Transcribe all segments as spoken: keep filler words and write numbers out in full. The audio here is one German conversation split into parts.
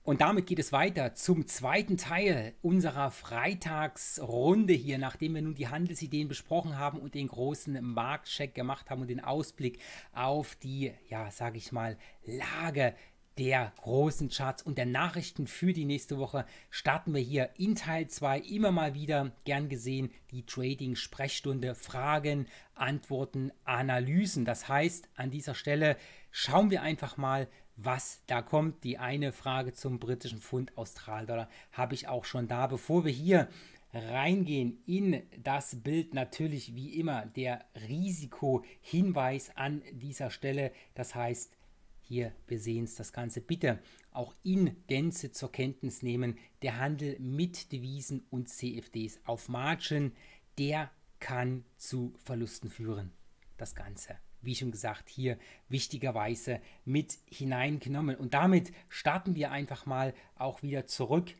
Und damit geht es weiter zum zweiten Teil unserer Freitagsrunde hier, nachdem wir nun die Handelsideen besprochen haben und den großen Marktcheck gemacht haben und den Ausblick auf die, ja, sage ich mal, Lage der großen Charts und der Nachrichten für die nächste Woche, starten wir hier in Teil zwei immer mal wieder, gern gesehen, die Trading-Sprechstunde, Fragen, Antworten, Analysen. Das heißt, an dieser Stelle schauen wir einfach mal, was da kommt. Die eine Frage zum britischen Pfund Australdollar habe ich auch schon da. Bevor wir hier reingehen in das Bild, natürlich wie immer der Risikohinweis an dieser Stelle. Das heißt, hier, wir sehen es, das Ganze bitte auch in Gänze zur Kenntnis nehmen. Der Handel mit Devisen und C F Ds auf Margin, der kann zu Verlusten führen. Das Ganze, wie schon gesagt, hier wichtigerweise mit hineingenommen. Und damit starten wir einfach mal auch wieder zurück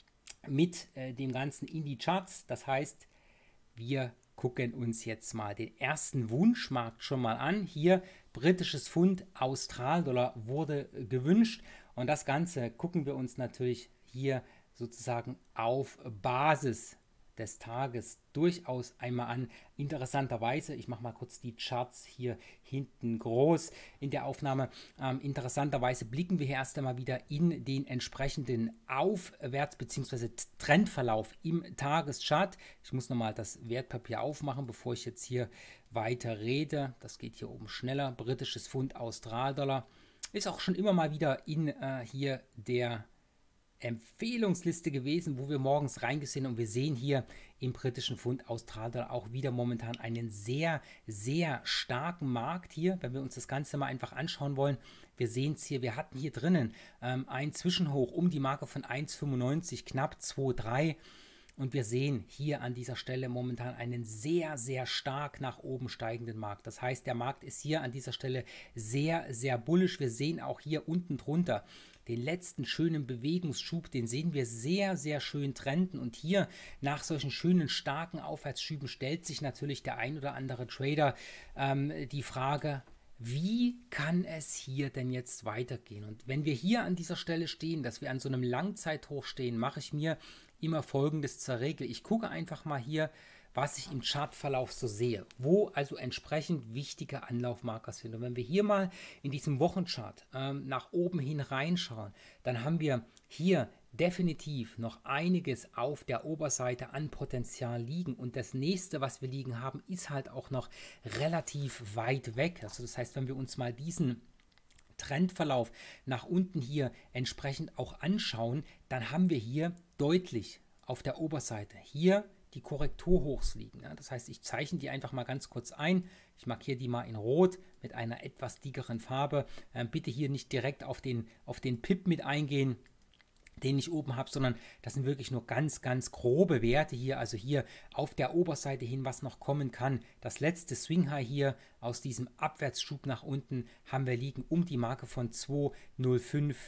mit äh, dem Ganzen in die Charts. Das heißt, wir gucken uns jetzt mal den ersten Wunschmarkt schon mal an. Hier britisches Pfund, Australdollar wurde gewünscht. Und das Ganze gucken wir uns natürlich hier sozusagen auf Basis des Tages durchaus einmal an. Interessanterweise, ich mache mal kurz die Charts hier hinten groß in der Aufnahme, ähm, interessanterweise blicken wir hier erst einmal wieder in den entsprechenden Aufwärts- bzw. Trendverlauf im Tageschart. Ich muss nochmal das Wertpapier aufmachen, bevor ich jetzt hier weiter rede. Das geht hier oben schneller. Britisches Pfund, Australdollar ist auch schon immer mal wieder in äh, hier der Empfehlungsliste gewesen, wo wir morgens reingesehen und wir sehen hier im britischen Pfund Australdollar auch wieder momentan einen sehr, sehr starken Markt hier, wenn wir uns das Ganze mal einfach anschauen wollen. Wir sehen es hier, wir hatten hier drinnen ähm, ein Zwischenhoch um die Marke von eins Komma fünfundneunzig, knapp zwei Komma drei. Und wir sehen hier an dieser Stelle momentan einen sehr, sehr stark nach oben steigenden Markt. Das heißt, der Markt ist hier an dieser Stelle sehr, sehr bullisch. Wir sehen auch hier unten drunter den letzten schönen Bewegungsschub, den sehen wir sehr, sehr schön trenden. Und hier nach solchen schönen, starken Aufwärtsschüben stellt sich natürlich der ein oder andere Trader ähm, die Frage, wie kann es hier denn jetzt weitergehen? Und wenn wir hier an dieser Stelle stehen, dass wir an so einem Langzeithoch stehen, mache ich mir immer Folgendes zur Regel. Ich gucke einfach mal hier, was ich im Chartverlauf so sehe, wo also entsprechend wichtige Anlaufmarker sind. Und wenn wir hier mal in diesem Wochenchart ähm, nach oben hin reinschauen, dann haben wir hier definitiv noch einiges auf der Oberseite an Potenzial liegen. Und das nächste, was wir liegen haben, ist halt auch noch relativ weit weg. Also das heißt, wenn wir uns mal diesen Trendverlauf nach unten hier entsprechend auch anschauen, dann haben wir hier deutlich auf der Oberseite hier die Korrekturhochs liegen. Ja, das heißt, ich zeichne die einfach mal ganz kurz ein. Ich markiere die mal in Rot mit einer etwas dickeren Farbe. Ähm, bitte hier nicht direkt auf den, auf den Pip mit eingehen, den ich oben habe, sondern das sind wirklich nur ganz, ganz grobe Werte hier. Also hier auf der Oberseite hin, was noch kommen kann. Das letzte Swing High hier aus diesem Abwärtsschub nach unten haben wir liegen um die Marke von zwei Komma null fünf.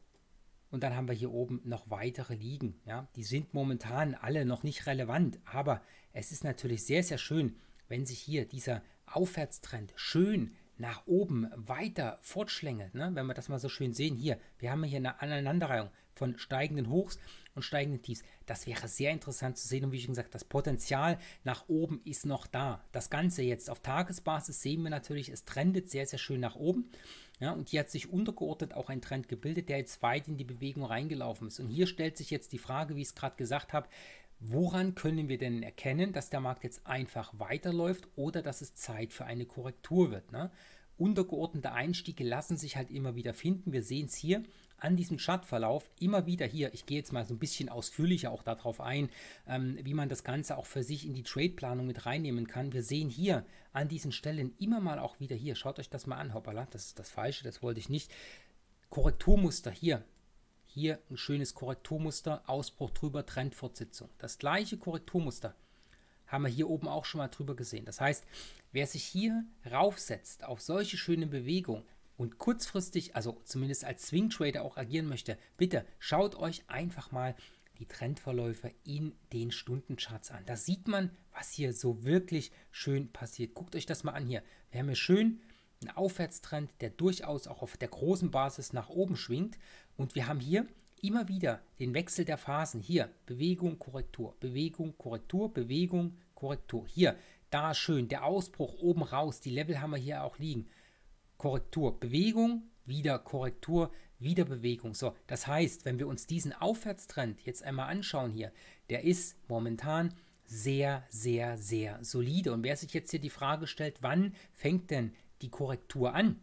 Und dann haben wir hier oben noch weitere liegen. Ja? Die sind momentan alle noch nicht relevant, aber es ist natürlich sehr, sehr schön, wenn sich hier dieser Aufwärtstrend schön nach oben weiter fortschlängelt. Ne? Wenn wir das mal so schön sehen, hier, wir haben hier eine Aneinanderreihung von steigenden Hochs und steigenden Tiefs. Das wäre sehr interessant zu sehen und wie schon gesagt, das Potenzial nach oben ist noch da. Das Ganze jetzt auf Tagesbasis sehen wir natürlich, es trendet sehr, sehr schön nach oben. Ja, und hier hat sich untergeordnet auch ein Trend gebildet, der jetzt weit in die Bewegung reingelaufen ist. Und hier stellt sich jetzt die Frage, wie ich es gerade gesagt habe, woran können wir denn erkennen, dass der Markt jetzt einfach weiterläuft oder dass es Zeit für eine Korrektur wird? Ne? Untergeordnete Einstiege lassen sich halt immer wieder finden. Wir sehen es hier an diesem Chartverlauf immer wieder hier. Ich gehe jetzt mal so ein bisschen ausführlicher auch darauf ein, ähm, wie man das Ganze auch für sich in die Trade-Planung mit reinnehmen kann. Wir sehen hier an diesen Stellen immer mal auch wieder hier. Schaut euch das mal an. Hoppala, das ist das Falsche, das wollte ich nicht. Korrekturmuster hier. Hier ein schönes Korrekturmuster, Ausbruch drüber, Trendfortsetzung. Das gleiche Korrekturmuster haben wir hier oben auch schon mal drüber gesehen. Das heißt, wer sich hier raufsetzt auf solche schönen Bewegungen und kurzfristig, also zumindest als Swing Trader auch agieren möchte, bitte schaut euch einfach mal die Trendverläufe in den Stundencharts an. Da sieht man, was hier so wirklich schön passiert. Guckt euch das mal an hier. Wir haben hier schön einen Aufwärtstrend, der durchaus auch auf der großen Basis nach oben schwingt. Und wir haben hier immer wieder den Wechsel der Phasen. Hier, Bewegung, Korrektur, Bewegung, Korrektur, Bewegung, Korrektur. Hier, da schön, der Ausbruch oben raus, die Level haben wir hier auch liegen. Korrektur, Bewegung, wieder Korrektur, wieder Bewegung. So, das heißt, wenn wir uns diesen Aufwärtstrend jetzt einmal anschauen hier, der ist momentan sehr, sehr, sehr solide. Und wer sich jetzt hier die Frage stellt, wann fängt denn die Korrektur an?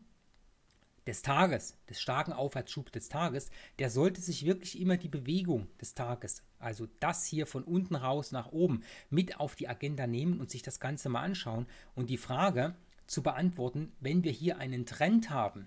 Des Tages, des starken Aufwärtsschubs des Tages, der sollte sich wirklich immer die Bewegung des Tages, also das hier von unten raus nach oben, mit auf die Agenda nehmen und sich das Ganze mal anschauen und die Frage zu beantworten, wenn wir hier einen Trend haben,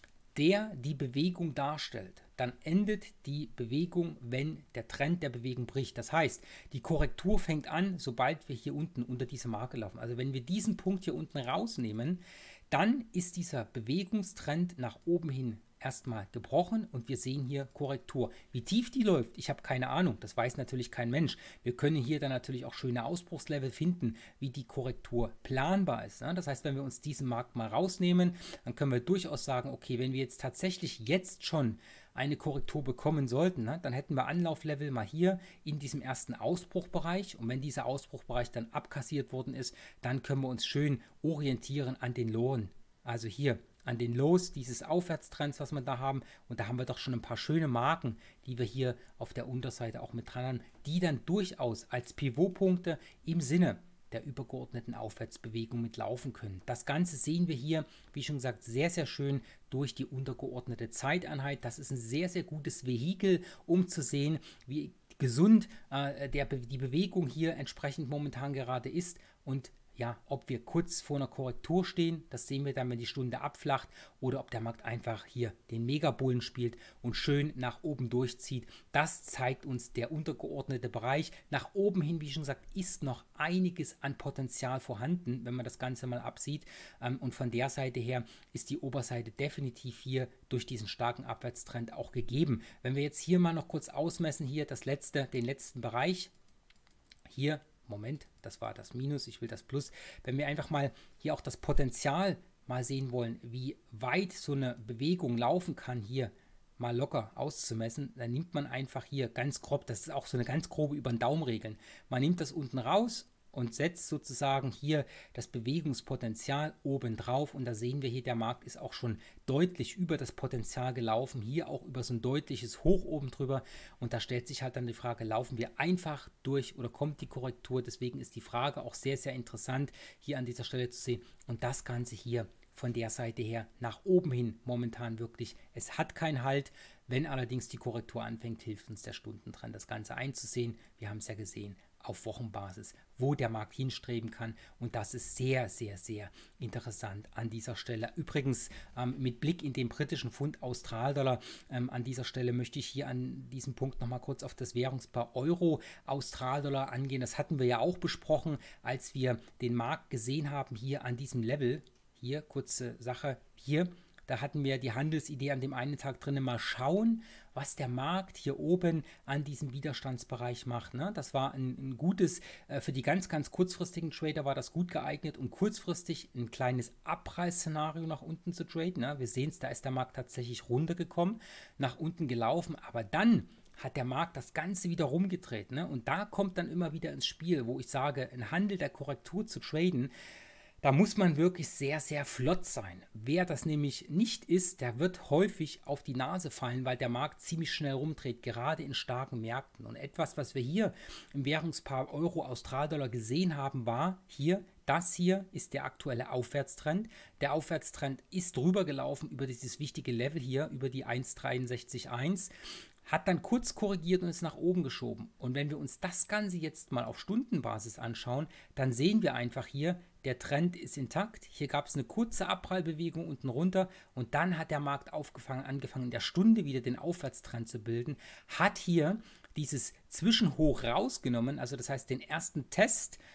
der die Bewegung darstellt, dann endet die Bewegung, wenn der Trend der Bewegung bricht. Das heißt, die Korrektur fängt an, sobald wir hier unten unter diese Marke laufen. Also wenn wir diesen Punkt hier unten rausnehmen, dann ist dieser Bewegungstrend nach oben hin erstmal gebrochen und wir sehen hier Korrektur. Wie tief die läuft, ich habe keine Ahnung, das weiß natürlich kein Mensch. Wir können hier dann natürlich auch schöne Ausbruchslevel finden, wie die Korrektur planbar ist. Das heißt, wenn wir uns diesen Markt mal rausnehmen, dann können wir durchaus sagen, okay, wenn wir jetzt tatsächlich jetzt schon eine Korrektur bekommen sollten, dann hätten wir Anlauflevel mal hier in diesem ersten Ausbruchbereich und wenn dieser Ausbruchbereich dann abkassiert worden ist, dann können wir uns schön orientieren an den Lowen. Also hier an den Lows dieses Aufwärtstrends, was wir da haben. Und da haben wir doch schon ein paar schöne Marken, die wir hier auf der Unterseite auch mit dran haben, die dann durchaus als Pivotpunkte im Sinne der übergeordneten Aufwärtsbewegung mitlaufen können. Das Ganze sehen wir hier, wie schon gesagt, sehr, sehr schön durch die untergeordnete Zeiteinheit. Das ist ein sehr, sehr gutes Vehikel, um zu sehen, wie gesund äh, der, die Bewegung hier entsprechend momentan gerade ist und ja, ob wir kurz vor einer Korrektur stehen, das sehen wir dann, wenn die Stunde abflacht, oder ob der Markt einfach hier den Megabullen spielt und schön nach oben durchzieht. Das zeigt uns der untergeordnete Bereich. Nach oben hin, wie schon gesagt, ist noch einiges an Potenzial vorhanden, wenn man das Ganze mal absieht. Und von der Seite her ist die Oberseite definitiv hier durch diesen starken Abwärtstrend auch gegeben. Wenn wir jetzt hier mal noch kurz ausmessen, hier das letzte, den letzten Bereich, hier Moment, das war das Minus, ich will das Plus. Wenn wir einfach mal hier auch das Potenzial mal sehen wollen, wie weit so eine Bewegung laufen kann, hier mal locker auszumessen, dann nimmt man einfach hier ganz grob, das ist auch so eine ganz grobe über den Daumen regeln. Man nimmt das unten raus und setzt sozusagen hier das Bewegungspotenzial oben drauf und da sehen wir hier, der Markt ist auch schon deutlich über das Potenzial gelaufen, hier auch über so ein deutliches Hoch oben drüber und da stellt sich halt dann die Frage, laufen wir einfach durch oder kommt die Korrektur? Deswegen ist die Frage auch sehr, sehr interessant hier an dieser Stelle zu sehen und das Ganze hier von der Seite her nach oben hin momentan wirklich, es hat keinen Halt. Wenn allerdings die Korrektur anfängt, hilft uns der Stundentrend, das Ganze einzusehen. Wir haben es ja gesehen auf Wochenbasis, wo der Markt hinstreben kann und das ist sehr, sehr, sehr interessant an dieser Stelle. Übrigens ähm, mit Blick in den britischen Pfund Australdollar, ähm, an dieser Stelle möchte ich hier an diesem Punkt nochmal kurz auf das Währungspaar Euro Australdollar angehen. Das hatten wir ja auch besprochen, als wir den Markt gesehen haben hier an diesem Level. Hier, kurze Sache, hier, da hatten wir die Handelsidee an dem einen Tag drin, mal schauen, was der Markt hier oben an diesem Widerstandsbereich macht. Ne? Das war ein, ein gutes, äh, für die ganz, ganz kurzfristigen Trader war das gut geeignet, um kurzfristig ein kleines Abpreisszenario nach unten zu traden. Ne? Wir sehen es, da ist der Markt tatsächlich runtergekommen, nach unten gelaufen, aber dann hat der Markt das Ganze wieder rumgedreht. Ne? Und da kommt dann immer wieder ins Spiel, wo ich sage, ein Handel der Korrektur zu traden, da muss man wirklich sehr, sehr flott sein. Wer das nämlich nicht ist, der wird häufig auf die Nase fallen, weil der Markt ziemlich schnell rumdreht, gerade in starken Märkten. Und etwas, was wir hier im Währungspaar Euro-Australdollar gesehen haben, war hier, das hier ist der aktuelle Aufwärtstrend. Der Aufwärtstrend ist drüber gelaufen über dieses wichtige Level hier, über die eins Komma sechs drei eins. Hat dann kurz korrigiert und ist nach oben geschoben. Und wenn wir uns das Ganze jetzt mal auf Stundenbasis anschauen, dann sehen wir einfach hier, der Trend ist intakt. Hier gab es eine kurze Abprallbewegung unten runter und dann hat der Markt aufgefangen, angefangen in der Stunde wieder den Aufwärtstrend zu bilden, hat hier dieses Zwischenhoch rausgenommen, also das heißt den ersten Test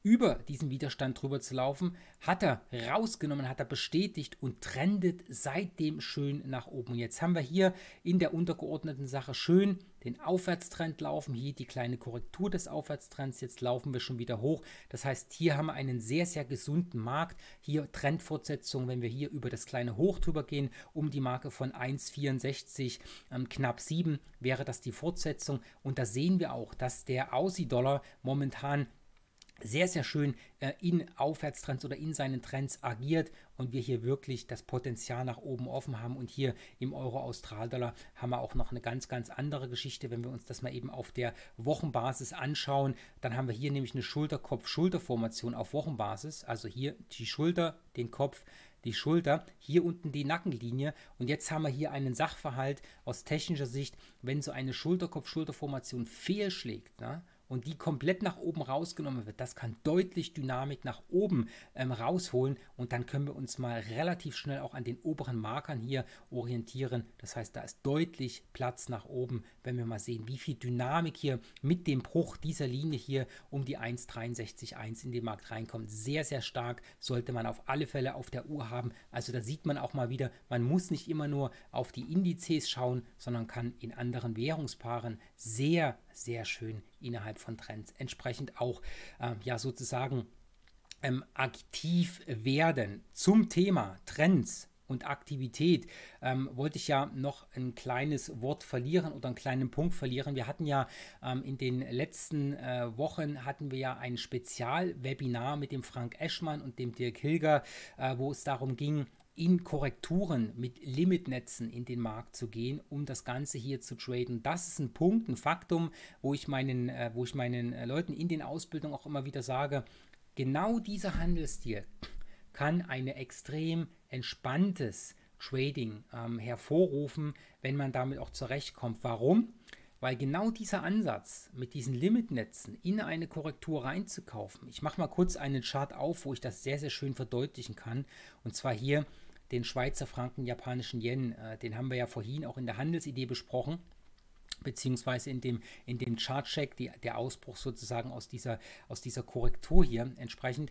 über diesen Widerstand drüber zu laufen, hat er rausgenommen, hat er bestätigt und trendet seitdem schön nach oben. Und jetzt haben wir hier in der untergeordneten Sache schön den Aufwärtstrend laufen, hier die kleine Korrektur des Aufwärtstrends, jetzt laufen wir schon wieder hoch. Das heißt, hier haben wir einen sehr, sehr gesunden Markt, hier Trendfortsetzung, wenn wir hier über das kleine Hoch drüber gehen, um die Marke von eins Komma vierundsechzig, ähm, knapp sieben, wäre das die Fortsetzung. Und da sehen wir auch, dass der Aussie-Dollar momentan sehr, sehr schön äh, in Aufwärtstrends oder in seinen Trends agiert und wir hier wirklich das Potenzial nach oben offen haben. Und hier im Euro-Austral-Dollar haben wir auch noch eine ganz, ganz andere Geschichte. Wenn wir uns das mal eben auf der Wochenbasis anschauen, dann haben wir hier nämlich eine Schulter-Kopf-Schulter-Formation auf Wochenbasis. Also hier die Schulter, den Kopf, die Schulter, hier unten die Nackenlinie und jetzt haben wir hier einen Sachverhalt aus technischer Sicht, wenn so eine Schulter-Kopf-Schulter-Formation fehlschlägt, ne? Und die komplett nach oben rausgenommen wird, das kann deutlich Dynamik nach oben ähm, rausholen und dann können wir uns mal relativ schnell auch an den oberen Markern hier orientieren. Das heißt, da ist deutlich Platz nach oben, wenn wir mal sehen, wie viel Dynamik hier mit dem Bruch dieser Linie hier um die eins Komma dreiundsechzig eins in den Markt reinkommt. Sehr, sehr stark sollte man auf alle Fälle auf der Uhr haben. Also da sieht man auch mal wieder, man muss nicht immer nur auf die Indizes schauen, sondern kann in anderen Währungspaaren sehr, sehr schön innerhalb von Trends entsprechend auch äh, ja sozusagen ähm, aktiv werden. Zum Thema Trends und Aktivität ähm, wollte ich ja noch ein kleines Wort verlieren oder einen kleinen Punkt verlieren. Wir hatten ja ähm, in den letzten äh, Wochen hatten wir ja ein Spezialwebinar mit dem Frank Eschmann und dem Dirk Hilger, äh, wo es darum ging, in Korrekturen mit Limitnetzen in den Markt zu gehen, um das Ganze hier zu traden. Das ist ein Punkt, ein Faktum, wo ich meinen, äh, wo ich meinen äh, Leuten in den Ausbildungen auch immer wieder sage, genau dieser Handelsstil kann ein extrem entspanntes Trading ähm, hervorrufen, wenn man damit auch zurechtkommt. Warum? Weil genau dieser Ansatz, mit diesen Limitnetzen in eine Korrektur reinzukaufen, ich mache mal kurz einen Chart auf, wo ich das sehr, sehr schön verdeutlichen kann, und zwar hier den Schweizer Franken, japanischen Yen, äh, den haben wir ja vorhin auch in der Handelsidee besprochen, beziehungsweise in dem, in dem Chart-Check, die, der Ausbruch sozusagen aus dieser, aus dieser Korrektur hier entsprechend.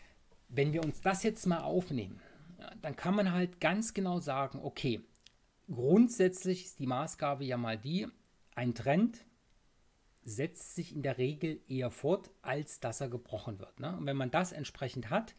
Wenn wir uns das jetzt mal aufnehmen, ja, dann kann man halt ganz genau sagen, okay, grundsätzlich ist die Maßgabe ja mal die, ein Trend setzt sich in der Regel eher fort, als dass er gebrochen wird, ne? Und wenn man das entsprechend hat,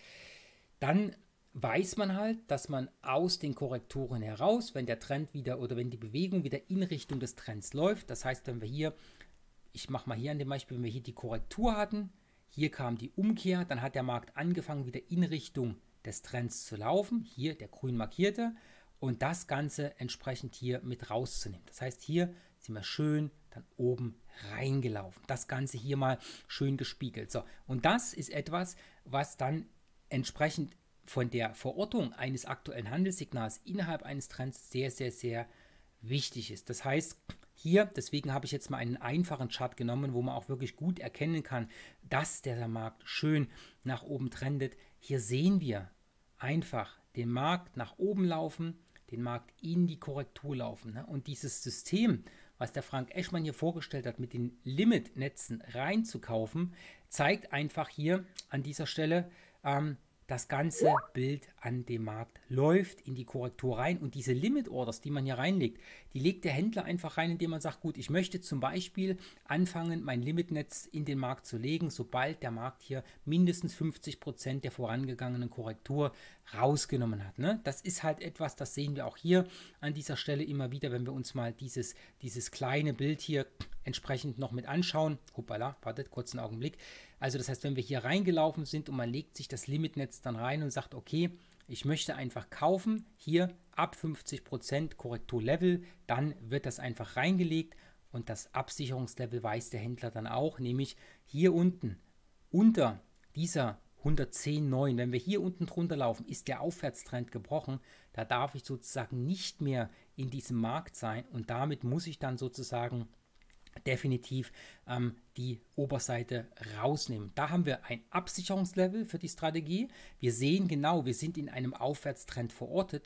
dann weiß man halt, dass man aus den Korrekturen heraus, wenn der Trend wieder oder wenn die Bewegung wieder in Richtung des Trends läuft, das heißt, wenn wir hier, ich mache mal hier an dem Beispiel, wenn wir hier die Korrektur hatten, hier kam die Umkehr, dann hat der Markt angefangen, wieder in Richtung des Trends zu laufen, hier der grün markierte, und das Ganze entsprechend hier mit rauszunehmen. Das heißt, hier sind wir schön dann oben reingelaufen. Das Ganze hier mal schön gespiegelt. So, und das ist etwas, was dann entsprechend von der Verortung eines aktuellen Handelssignals innerhalb eines Trends sehr, sehr, sehr wichtig ist. Das heißt, hier, deswegen habe ich jetzt mal einen einfachen Chart genommen, wo man auch wirklich gut erkennen kann, dass der Markt schön nach oben trendet. Hier sehen wir einfach den Markt nach oben laufen, den Markt in die Korrektur laufen. Ne? Und dieses System, was der Frank Eschmann hier vorgestellt hat, mit den Limitnetzen reinzukaufen, zeigt einfach hier an dieser Stelle, ähm, das ganze Bild an dem Markt läuft in die Korrektur rein und diese Limit Orders, die man hier reinlegt, die legt der Händler einfach rein, indem man sagt, gut, ich möchte zum Beispiel anfangen, mein Limitnetz in den Markt zu legen, sobald der Markt hier mindestens fünfzig Prozent der vorangegangenen Korrektur rausgenommen hat. Ne? Das ist halt etwas, das sehen wir auch hier an dieser Stelle immer wieder, wenn wir uns mal dieses, dieses kleine Bild hier entsprechend noch mit anschauen. Hoppala, wartet, kurz einen Augenblick. Also das heißt, wenn wir hier reingelaufen sind und man legt sich das Limitnetz dann rein und sagt, okay, ich möchte einfach kaufen, hier ab fünfzig Prozent Korrekturlevel, dann wird das einfach reingelegt und das Absicherungslevel weiß der Händler dann auch, nämlich hier unten unter dieser hundertzehn Komma neun, wenn wir hier unten drunter laufen, ist der Aufwärtstrend gebrochen, da darf ich sozusagen nicht mehr in diesem Markt sein und damit muss ich dann sozusagen definitiv ähm, die Oberseite rausnehmen. Da haben wir ein Absicherungslevel für die Strategie. Wir sehen genau, wir sind in einem Aufwärtstrend verortet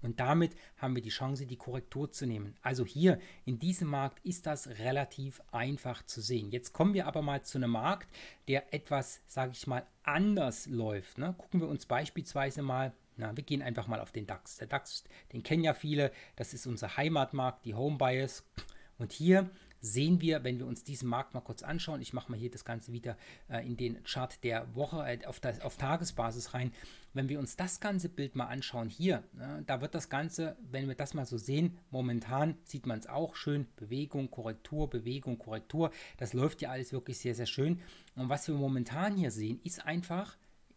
Und damit haben wir die Chance, die Korrektur zu nehmen. Also hier in diesem Markt ist das relativ einfach zu sehen. Jetzt kommen wir aber mal zu einem Markt, der etwas, sage ich mal, anders läuft. Ne? Gucken wir uns beispielsweise mal, na, wir gehen einfach mal auf den DAX. Der DAX, den kennen ja viele, das ist unser Heimatmarkt, die Homebuyers. Und hier sehen wir, wenn wir uns diesen Markt mal kurz anschauen, ich mache mal hier das Ganze wieder äh, in den Chart der Woche äh, auf, das, auf Tagesbasis rein, wenn wir uns das ganze Bild mal anschauen, hier, äh, da wird das Ganze, wenn wir das mal so sehen, momentan sieht man es auch schön, Bewegung, Korrektur, Bewegung, Korrektur, das läuft ja alles wirklich sehr, sehr schön. Und was wir momentan hier sehen, ist einfach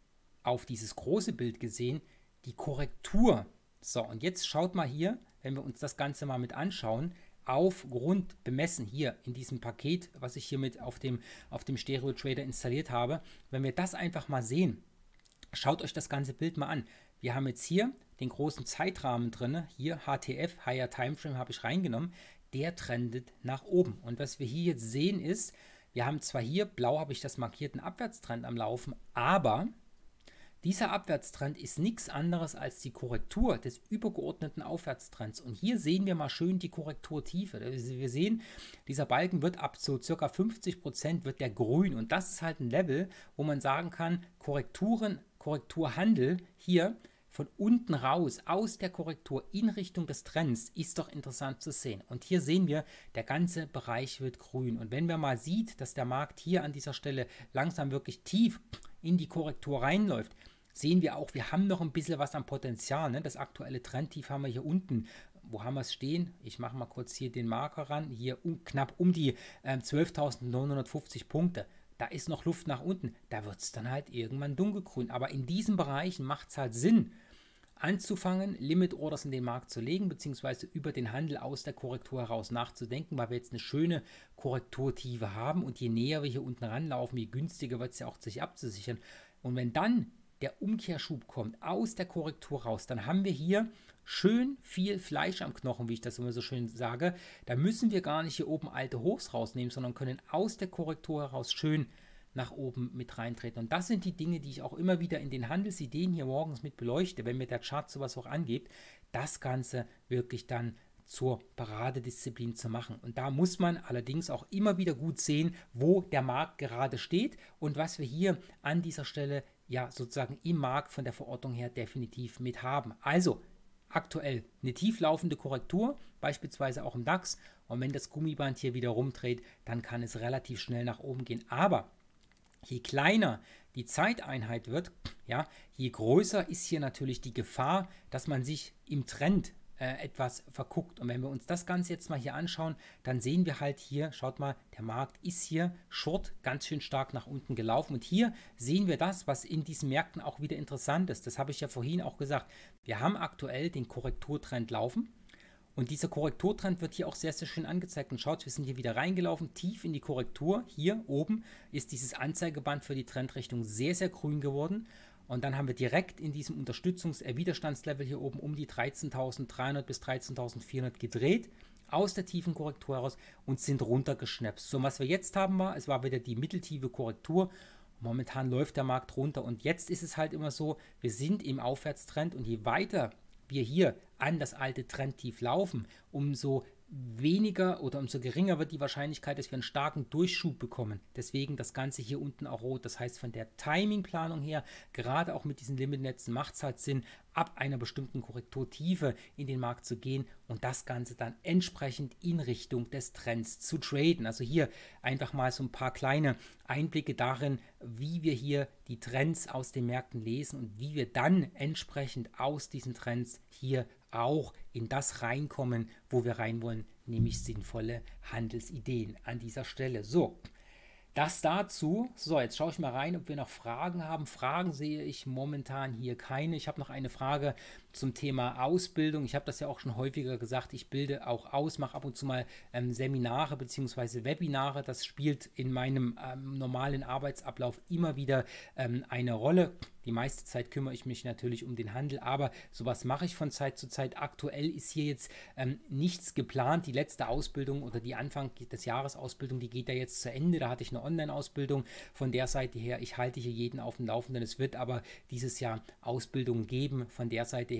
auf dieses große Bild gesehen, die Korrektur. So, und jetzt schaut mal hier, wenn wir uns das Ganze mal mit anschauen, auf Grund bemessen hier in diesem Paket, was ich hier mit auf dem, auf dem Stereo Trader installiert habe. Wenn wir das einfach mal sehen, schaut euch das ganze Bild mal an. Wir haben jetzt hier den großen Zeitrahmen drin, hier H T F, Higher Timeframe habe ich reingenommen, der trendet nach oben. Und was wir hier jetzt sehen ist, wir haben zwar hier, blau habe ich das markiert, einen Abwärtstrend am Laufen, aber dieser Abwärtstrend ist nichts anderes als die Korrektur des übergeordneten Aufwärtstrends. Und hier sehen wir mal schön die Korrekturtiefe. Wir sehen, dieser Balken wird ab so circa fünfzig Prozent wird der grün. Und das ist halt ein Level, wo man sagen kann, Korrekturen, Korrekturhandel hier von unten raus, aus der Korrektur in Richtung des Trends, ist doch interessant zu sehen. Und hier sehen wir, der ganze Bereich wird grün. Und wenn man mal sieht, dass der Markt hier an dieser Stelle langsam wirklich tief in die Korrektur reinläuft, sehen wir auch, wir haben noch ein bisschen was am Potenzial. Ne? Das aktuelle Trendtief haben wir hier unten. Wo haben wir es stehen? Ich mache mal kurz hier den Marker ran. Hier um, knapp um die äh, zwölftausendneunhundertfünfzig Punkte. Da ist noch Luft nach unten. Da wird es dann halt irgendwann dunkelgrün. Aber in diesen Bereichen macht es halt Sinn, anzufangen, Limit-Orders in den Markt zu legen, beziehungsweise über den Handel aus der Korrektur heraus nachzudenken, weil wir jetzt eine schöne Korrekturtiefe haben. Und je näher wir hier unten ranlaufen, je günstiger wird es ja auch, sich abzusichern. Und wenn dann der Umkehrschub kommt aus der Korrektur raus, dann haben wir hier schön viel Fleisch am Knochen, wie ich das immer so schön sage. Da müssen wir gar nicht hier oben alte Hochs rausnehmen, sondern können aus der Korrektur heraus schön nach oben mit reintreten. Und das sind die Dinge, die ich auch immer wieder in den Handelsideen hier morgens mit beleuchte, wenn mir der Chart sowas auch angibt, das Ganze wirklich dann zur Paradedisziplin zu machen. Und da muss man allerdings auch immer wieder gut sehen, wo der Markt gerade steht und was wir hier an dieser Stelle ja sozusagen im Markt von der Verordnung her definitiv mit haben. Also aktuell eine tieflaufende Korrektur, beispielsweise auch im DAX. Und wenn das Gummiband hier wieder rumdreht, dann kann es relativ schnell nach oben gehen. Aber je kleiner die Zeiteinheit wird, ja, je größer ist hier natürlich die Gefahr, dass man sich im Trend äh, etwas verguckt. Und wenn wir uns das Ganze jetzt mal hier anschauen, dann sehen wir halt hier, schaut mal, der Markt ist hier short ganz schön stark nach unten gelaufen. Und hier sehen wir das, was in diesen Märkten auch wieder interessant ist. Das habe ich ja vorhin auch gesagt. Wir haben aktuell den Korrekturtrend laufen. Und dieser Korrekturtrend wird hier auch sehr, sehr schön angezeigt. Und schaut, wir sind hier wieder reingelaufen, tief in die Korrektur. Hier oben ist dieses Anzeigeband für die Trendrichtung sehr, sehr grün geworden. Und dann haben wir direkt in diesem Unterstützungs-Widerstandslevel hier oben um die dreizehntausenddreihundert bis dreizehntausendvierhundert gedreht, aus der tiefen Korrektur heraus und sind runtergeschnapst. So, was wir jetzt haben war, es war wieder die mitteltiefe Korrektur. Momentan läuft der Markt runter und jetzt ist es halt immer so, wir sind im Aufwärtstrend und je weiter wir hier an das alte Trendtief laufen, umso weniger oder umso geringer wird die Wahrscheinlichkeit, dass wir einen starken Durchschub bekommen. Deswegen das Ganze hier unten auch rot. Das heißt, von der Timingplanung her, gerade auch mit diesen Limitnetzen, macht es halt Sinn, ab einer bestimmten Korrekturtiefe in den Markt zu gehen und das Ganze dann entsprechend in Richtung des Trends zu traden. Also hier einfach mal so ein paar kleine Einblicke darin, wie wir hier die Trends aus den Märkten lesen und wie wir dann entsprechend aus diesen Trends hier auch in das reinkommen, wo wir rein wollen, nämlich sinnvolle Handelsideen an dieser Stelle. So, das dazu. So, jetzt schaue ich mal rein, ob wir noch Fragen haben. Fragen sehe ich momentan hier keine. Ich habe noch eine Frage zum Thema Ausbildung. Ich habe das ja auch schon häufiger gesagt. Ich bilde auch aus, mache ab und zu mal ähm, Seminare bzw. Webinare. Das spielt in meinem ähm, normalen Arbeitsablauf immer wieder ähm, eine Rolle. Die meiste Zeit kümmere ich mich natürlich um den Handel, aber sowas mache ich von Zeit zu Zeit. Aktuell ist hier jetzt ähm, nichts geplant. Die letzte Ausbildung oder die Anfang des Jahres Ausbildung, die geht ja jetzt zu Ende. Da hatte ich eine Online-Ausbildung von der Seite her. Ich halte hier jeden auf dem Laufenden. Es wird aber dieses Jahr Ausbildung geben von der Seite her.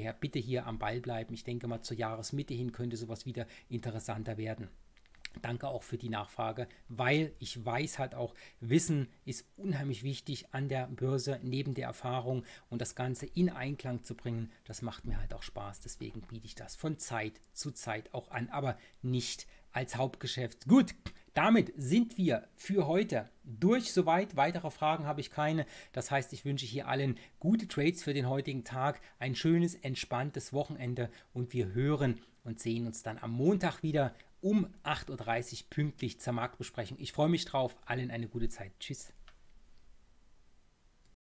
daher bitte hier am Ball bleiben. Ich denke mal, zur Jahresmitte hin könnte sowas wieder interessanter werden. Danke auch für die Nachfrage, weil ich weiß halt auch, Wissen ist unheimlich wichtig an der Börse neben der Erfahrung und das Ganze in Einklang zu bringen, das macht mir halt auch Spaß. Deswegen biete ich das von Zeit zu Zeit auch an, aber nicht als Hauptgeschäft. Gut, damit sind wir für heute durch. Soweit weitere Fragen habe ich keine. Das heißt, ich wünsche hier allen gute Trades für den heutigen Tag, ein schönes, entspanntes Wochenende und wir hören und sehen uns dann am Montag wieder um acht Uhr dreißig pünktlich zur Marktbesprechung. Ich freue mich drauf. Allen eine gute Zeit. Tschüss.